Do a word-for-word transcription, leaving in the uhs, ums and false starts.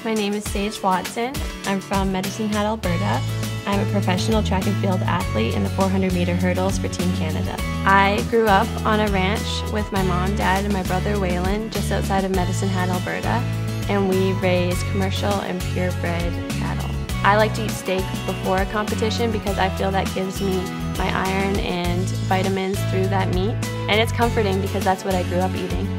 My name is Sage Watson. I'm from Medicine Hat, Alberta. I'm a professional track and field athlete in the four hundred meter hurdles for Team Canada. I grew up on a ranch with my mom, dad, and my brother Waylon just outside of Medicine Hat, Alberta, and we raise commercial and purebred cattle. I like to eat steak before a competition because I feel that gives me my iron and vitamins through that meat, and it's comforting because that's what I grew up eating.